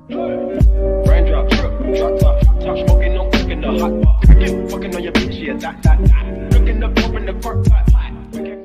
Raindrop, drop top smoking, no cooking the hot pot. Fucking on your bitch, yeah, that. Looking up, open the park pot.